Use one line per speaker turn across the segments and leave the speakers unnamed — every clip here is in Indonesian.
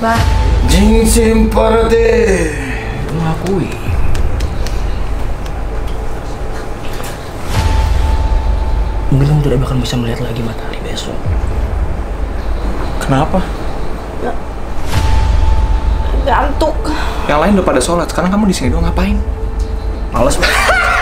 Bah.
Jingsim parate.
Mengakui. Mungkin kamu tidak bakal bisa melihat lagi matahari besok.
Kenapa?
Gantuk.
Yang lain udah pada sholat, sekarang kamu di sini doang ngapain?
Males banget.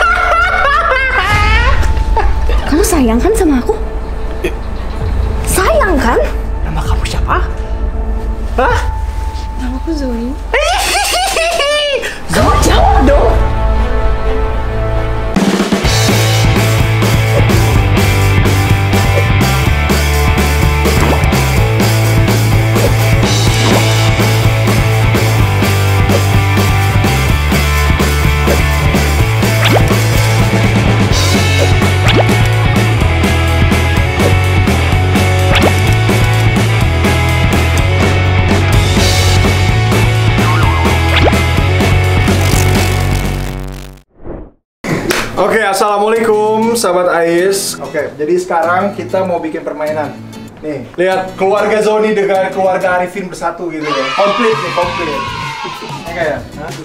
Kamu sayang kan sama aku? Sayang kan?
Nama kamu siapa? Hah?
Nama aku Zoe.
Kamu jawab dong.
Oke, assalamualaikum sahabat Ais. Oke, jadi sekarang kita mau bikin permainan. Nih, lihat keluarga Zoni dengan keluarga Arifin bersatu gitu ya. Komplit nih, komplit. Oke ya?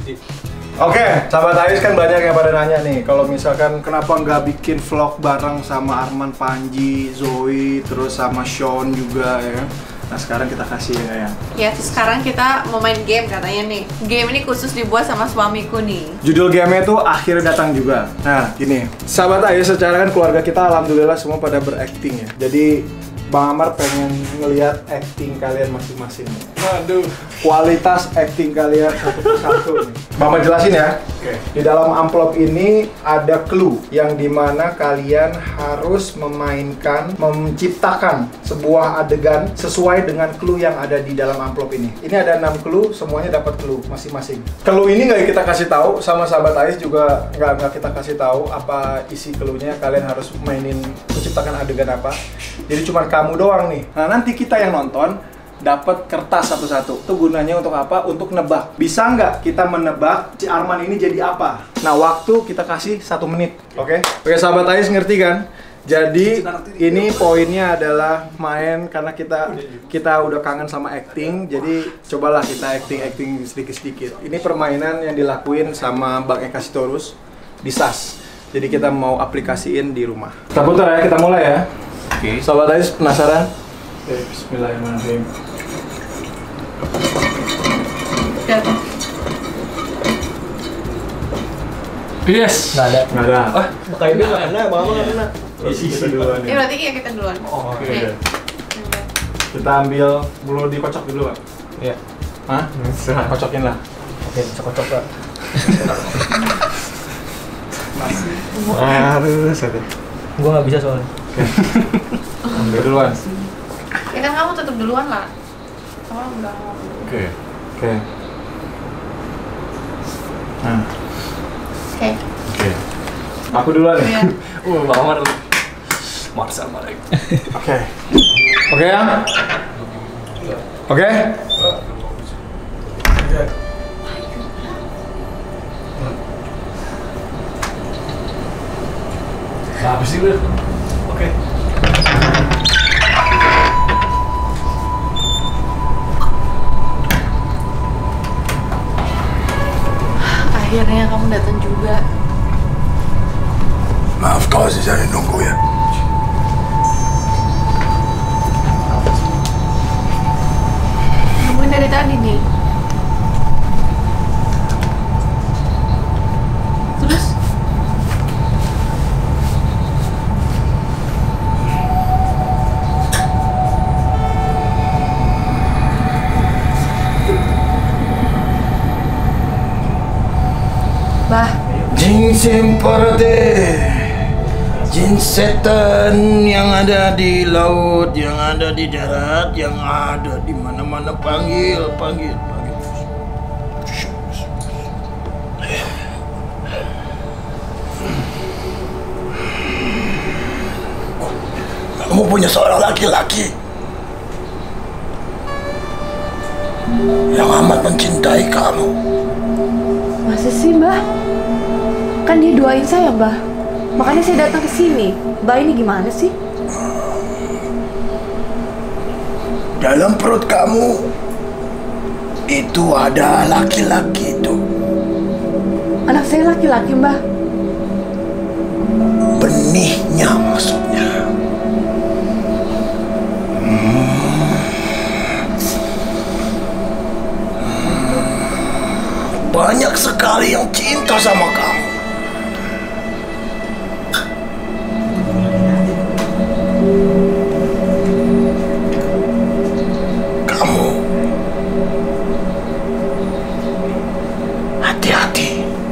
Oke, sahabat Ais kan banyak yang pada nanya nih, kalau misalkan kenapa nggak bikin vlog bareng sama Arman, Panji, Zoe, terus sama Sean juga ya. Nah sekarang kita kasih ya.
Ya, sekarang kita mau main game katanya nih. Game ini khusus dibuat sama suamiku nih.
Judul gamenya tuh Akhirnya Datang Juga. Nah gini, sahabat Ayu, secara kan keluarga kita alhamdulillah semua pada berakting ya. Jadi Bang Amar pengen ngelihat acting kalian masing-masing. Waduh, kualitas acting kalian satu persatu nih. Mama jelasin ya. Oke. Di dalam amplop ini ada clue yang dimana kalian harus memainkan, menciptakan sebuah adegan sesuai dengan clue yang ada di dalam amplop ini. Ini ada 6 clue, semuanya dapat clue masing-masing. Clue ini nggak kita kasih tahu, sama sahabat Ais juga nggak kita kasih tahu apa isi clue-nya. Kalian harus menciptakan adegan apa. Jadi cuma kamu doang nih. Nah nanti kita yang nonton dapat kertas satu-satu. Itu gunanya untuk apa? Untuk nebak. Bisa nggak kita menebak si Arman ini jadi apa? Nah waktu kita kasih 1 menit. Oke? Oke sahabat Ais ngerti kan? Jadi ini poinnya adalah main karena kita udah kangen sama acting. Jadi cobalah kita acting sedikit-sedikit. Ini permainan yang dilakuin sama Bang Eka Sitorus di SAS. Jadi kita mau aplikasiin di rumah. Kita putar ya, kita mulai ya. Oke. Sobat Ais penasaran? Oke, bismillahirrahmanirrahim.
Yes. Nggak ada.
Nggak ada.
Wah, kayak dia nggak kena, Bang nggak kena.
Isi duluan ya.
Berarti iya kita duluan.
Oh, oke. Kita ambil bulu dikocok dulu, Pak. Iya. Hah? Kocokin lah.
Oke, kocok Pak.
Aduh, sate.
Gua nggak bisa soalnya.
Ambil duluan.
Ya kan kamu tutup duluan lah. Kamu enggak.
Oke. Oke. Nah.
Oke.
Oke. Aku duluan ya.
Iya.
Bang Amar. Marsal balik.
Oke. Oke ya? Oke?
Habis sih udah. Oke.
Akhirnya kamu datang juga.
Maaf kalau saya nunggu ya.
Nungguin dari tadi nih. Terus? Bah.
Jingsim parate. Jin setan yang ada di laut, yang ada di darat, yang ada di mana-mana panggil. Kamu punya seorang laki-laki yang amat mencintai kamu.
Masa sih, Mbah? Kan dia doain saya, Mbah. Makanya saya datang ke sini. Mbah ini gimana sih?
Dalam perut kamu Itu ada laki-laki itu.
Anak saya laki-laki, Mbah.
Benihnya maksudnya. Banyak sekali yang cinta sama kamu. Kamu hati-hati.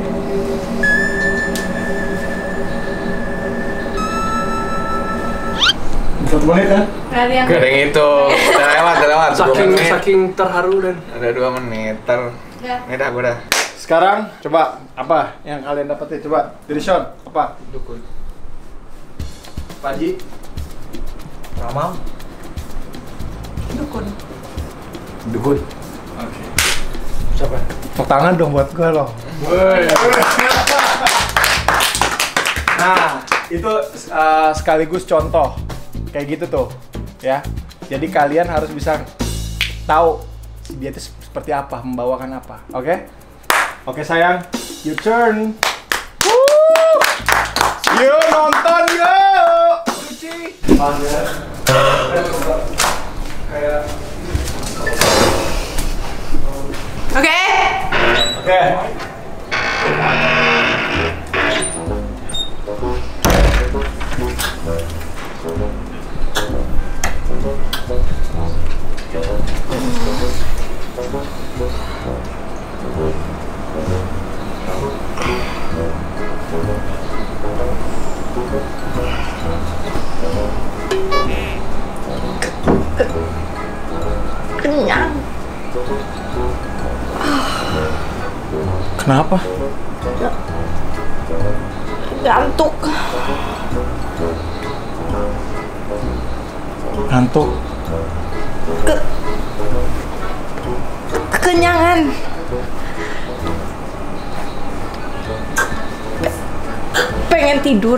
1 menit kan?
Gak ada yang
Gak ada yang itu, udah lewat.
Saking terharu dan
Ada 2 menit,
Ya.
ini dah, gue dah.
Sekarang coba apa yang kalian dapetin? Coba dari Sean, apa?
dukun.
Panji,
Ramal.
dukun.
Dukun.
oke.
Siapa?
Tepuk tangan dong buat gue loh. Nah, itu sekaligus contoh kayak gitu tuh, ya. Jadi kalian harus bisa tahu dia itu seperti apa, membawakan apa, oke? Oke sayang, your turn. Woo! Yo nonton yo. Cuci. Kayak.
Oke.
Oke.
Kenyang.
Kenapa?
Ngantuk.
Ngantuk.
Kekenyangan. Pengen tidur.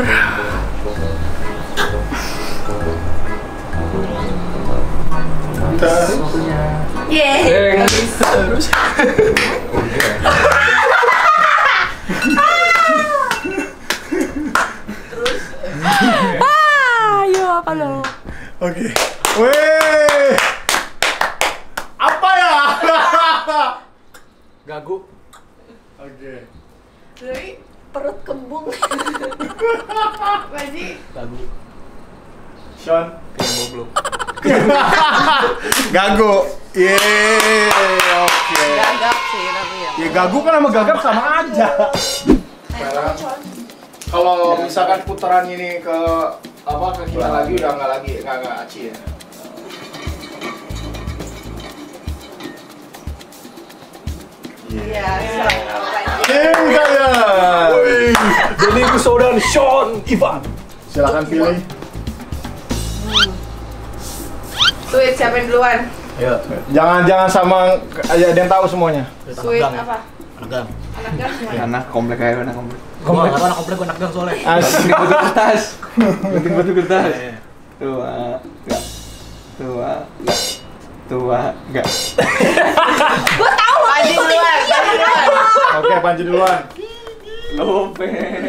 Yeay. Ayo apa lo?
Oke. Weh. Apa ya?
Gagu.
Oke.
Dari perut kembung. Baji.
Gagu.
Sean.
Kayak goblok.
Gagu. Yeay. Oke.
Gagap sih tapi ya.
Ya gagu kan sama gagap sama aja. Kalau misalkan putaran ini ke apa ke kita lagi udah nggak aci ya.
Iya, apa
Tim kalian.
Jadi Kuso dan Sean Ivan.
Silakan pilih.
Sweet siapa yang duluan?
Ayo.
Jangan sama ada yang tahu semuanya.
Sweet apa?
Anak gang.
Anak gas semuanya.
Anak komplek aja, anak komplek.
Gua enggak tahu anak komplek, gua anak gang soalnya.
Asik.
Batu kertas. Batu kertas.
Iya.
Tua, enggak. Tua, enggak. Tua, enggak.
Gua tahu. Panji duluan. Panji duluan.
Oke, Panji duluan.
Lope.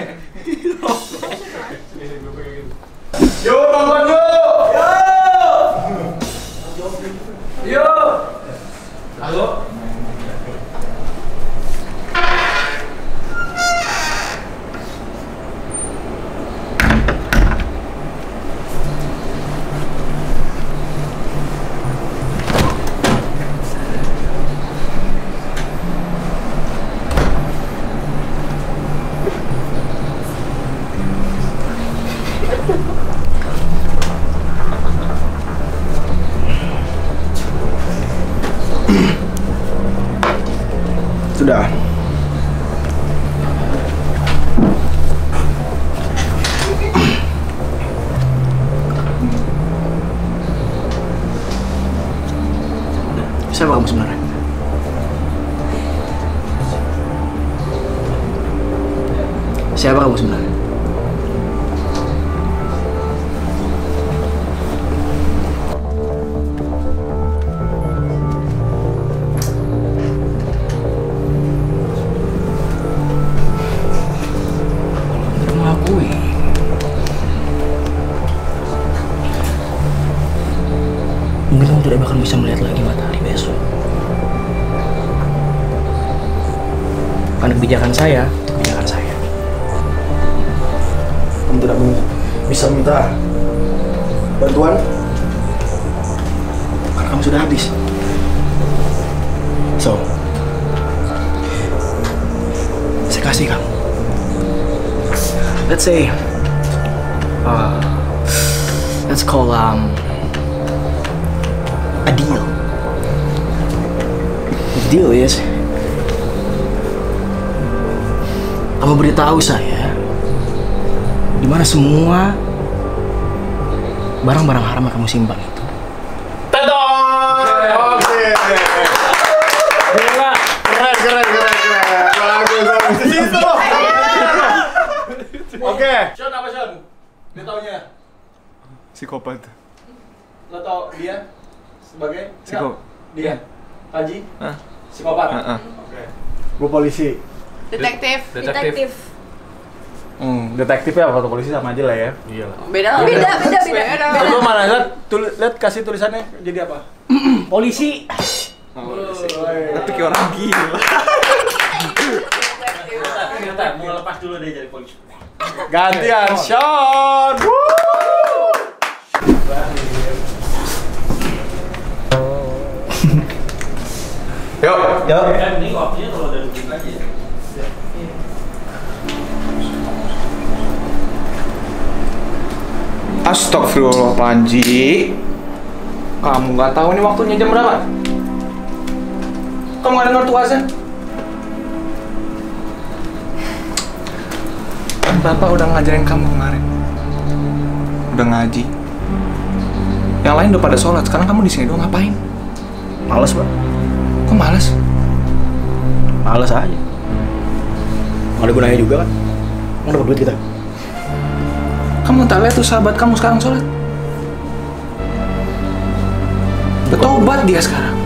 Yo, bangun yo.
Yo. Halo.
Sudah.
Siapa kamu sebenarnya? Siapa kamu sebenarnya? akan bisa melihat lagi matahari besok. Karena kebijakan saya, kebijakan saya.
Kamu tidak bisa minta bantuan?
Karena kamu sudah habis. So, saya kasih kamu. Let's say, let's call a deal. The deal is, kamu beritahu saya di mana semua barang-barang haram yang kamu simpan itu.
Oke. Keren. Bagus. Situ. Oke.
Sean apa Sean? Dia taunya?
Psikopat.
Lo tau dia sebagai?
Dia.
Haji?
Hah?
Psikopat?
Oke. Gue polisi.
Detektif.
Detektifnya apa polisi sama aja lah ya.
Iya.
Beda.
Lo mana lihat kasih tulisannya jadi apa?
Polisi.
Tapi kayak orang gila.
Mau lepas dulu deh jadi polisi.
Gantian Sean. Yuk.
Ini waktunya kalau udah duduk aja ya.
Astagfirullah Panji. Kamu nggak tahu nih waktunya jam berapa? Kamu nggak dengar tuh azan? Bapak udah ngajarin kamu kemarin. Udah ngaji. Yang lain udah pada sholat. Sekarang kamu di sini doang ngapain?
Males, Pak.
Kok males?
Males aja. Nggak ada gunanya juga kan. Nggak dapat duit kita.
Kamu tak lihat tuh sahabat kamu sekarang sholat? Bertobat dia sekarang.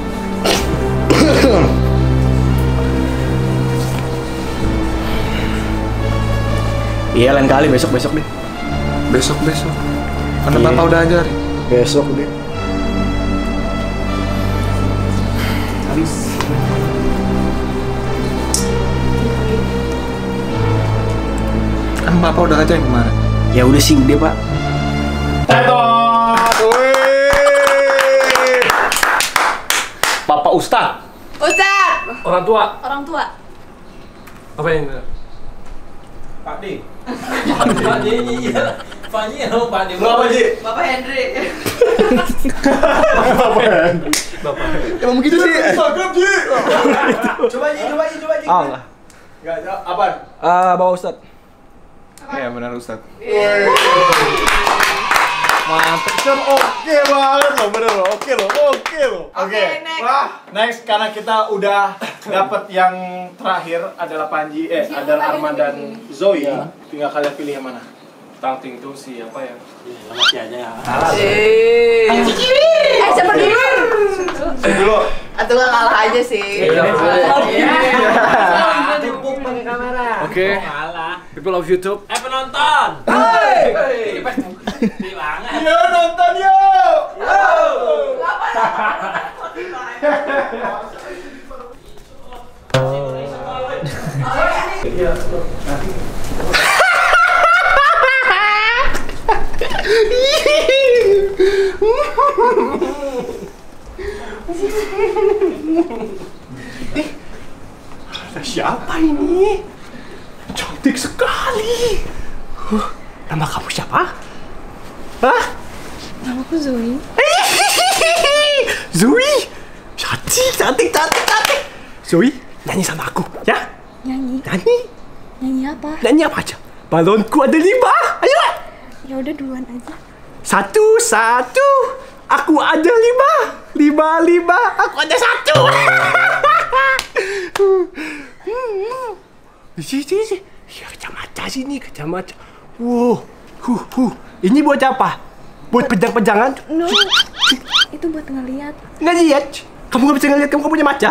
Iya, lain kali besok deh.
Besok. Karena
Iya.
Bapak udah ajarin.
Besok deh. Habis.
Kan Bapak udah ajarin kemarin.
Ya udah sih, udah Pak.
Bapak Ustad.
Ustaz.
Orang tua.
Orang tua.
Apa yang
Pak D. Pak D iya. Pak D lo Pak D.
Lo apa Ji?
Bapak Hendri.
Emang begitu sih?
Instagram Ji.
Coba Ji.
Ah, enggak.
Enggak, apaan?
Bawa Ustad.
Iya benar Ustad.
Mantep Sean, oke banget loh, bener loh, oke loh.
Oke, next.
Wah, next karena kita udah dapet yang terakhir adalah Panji, adalah Arman dan Zoe. Tinggal kalian pilih yang mana.
Starting tuh siapa ya?
Masih aja.
Siapa dulu?
Dulu.
Atau nggak kalah aja sih.
Timpuk pakai kamera.
Oke.
Kalah.
People of YouTube.
Penonton.
Hey.
Banget.
Yo nonton yo. Siapa ini? Cantik sekali.
Nama kamu siapa? Hah?
Namaku Zoe.
Zoe? Cantik. Zoe, nyanyi sama aku, ya?
Nyanyi apa?
Nyanyi apa aja? Balonku ada 5. Ayo.
Ya udah duluan aja.
1, aku ada 5. 5, aku ada 1. Sini. Ya, kacamata sini, kacamata. Wow, ini buat apa? Buat pejang-pejangan?
No, itu buat ngeliat.
Nggak lihat? Kamu nggak bisa ngeliat, kamu punya mata.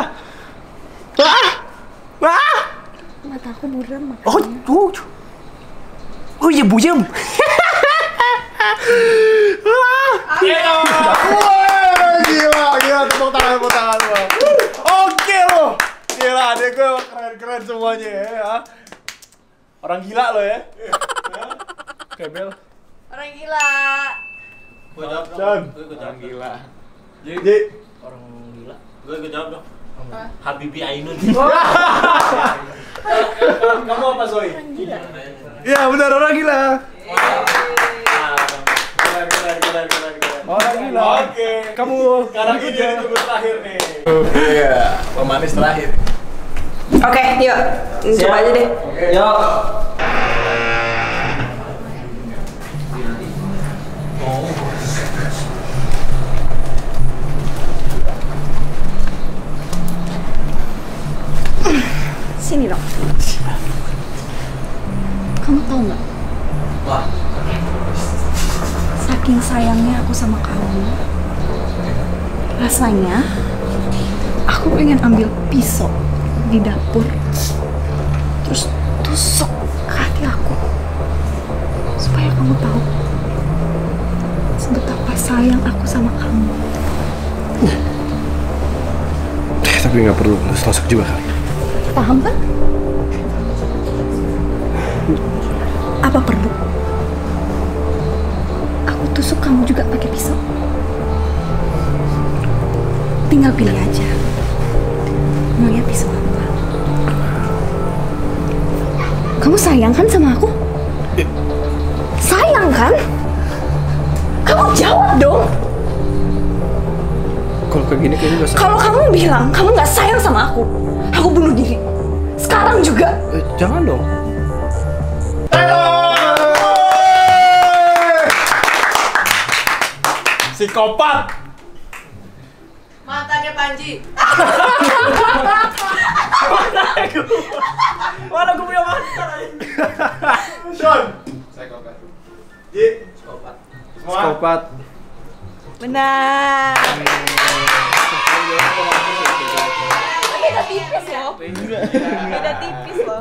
Mata aku buram
Oh,
makanya.
oh iya buyem.
Gila, tepuk tangan lo. Oke lo. Gila, adek gue keren-keren semuanya ya. Orang gila lo ya. Kebel.
Orang gila.
John.
Orang gila.
Jadi
Orang gila. Gue jawab dong. Habibie Ainun.
kamu apa Zoe? Iya benar, orang gila.
Keren.
Orang gila. Oke. Kamu sekarang ini jadi tugas terakhir nih. Iya, pemanis terakhir.
Oke, yuk. Coba aja deh.
Yuk.
Sini dong. Kamu tahu nggak?
Wah.
Saking sayangnya aku sama kamu. Rasanya aku pengen ambil pisau di dapur, terus tusuk ke hati aku, supaya kamu tahu sebetapa sayang aku sama kamu.
Tapi nggak perlu tusuk juga kan?
Paham kan? Apa perlu? Aku tusuk kamu juga pakai pisau. Tinggal pilih aja. Maunya pisau apa? Kamu sayang kan sama aku? Sayang kan? Kamu jawab dong.
Kalau kayak gini kayaknya nggak
Kalau kamu bilang kamu nggak sayang sama aku bunuh diri. Sekarang juga.
Jangan dong.
Psikopat.
Mantannya Panji.
Mana gue punya mantan?
Sean. Psikopat. Ji.
Psikopat.
Semua.
Psikopat.
Benar.
Beda tipis loh. Beda tipis loh.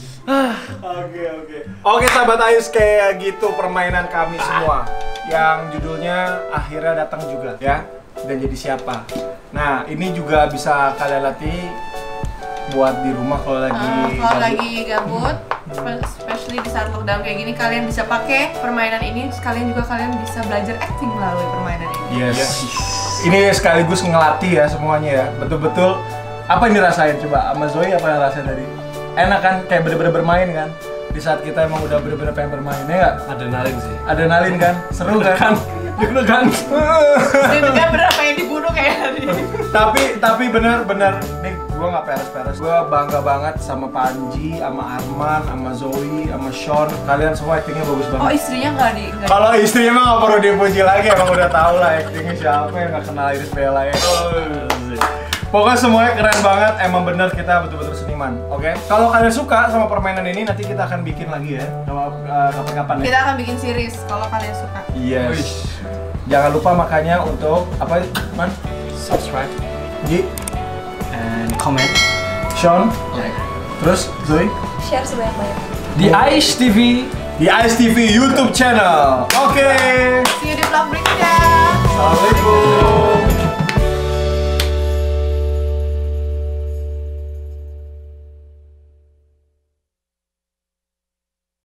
Oke sahabat Ayus, kayak gitu permainan kami semua yang judulnya akhirnya datang juga ya, dan jadi siapa. Nah ini juga bisa kalian latih buat di rumah kalau lagi
gabut, especially di saat lockdown kayak gini, kalian bisa pakai permainan ini. Sekalian juga kalian bisa belajar acting melalui permainan ini.
Yes. Ini sekaligus ngelatih ya semuanya ya, betul-betul. Apa yang dirasain coba sama Zoe, apa yang rasain tadi? Enak kan, kayak bener-bener bermain kan? Di saat kita emang udah bener-bener pengen bermain, ya nggak?
Adrenalin sih.
Adrenalin kan? Seru kan?
Deg-degan.
Deg-degan bener pengen dibunuh kayak tadi.
Tapi bener-bener nih gue nggak peres-peres. Gue bangga banget sama Panji, sama Arman, sama Zoe, sama Sean. Kalian semua actingnya bagus banget.
Oh istrinya nggak di?
Kalau istrinya mah nggak perlu dipuji lagi, emang udah tau lah actingnya siapa yang nggak kenal Iris Bella ya. Pokoknya semuanya keren banget, emang bener kita betul-betul seniman, oke? Kalau kalian suka sama permainan ini, nanti kita akan bikin lagi ya, kapan-kapan ya.
Kita akan bikin series kalau kalian suka.
Yes. Jangan lupa makanya untuk apa, Man?
Subscribe
Ji,
and comment.
Sean,
Like.
terus Zoe
Share sebanyak-banyak.
Di Aish TV.
di Ais TV YouTube channel. Oke.
See you di vlog berikutnya.
Assalamualaikum.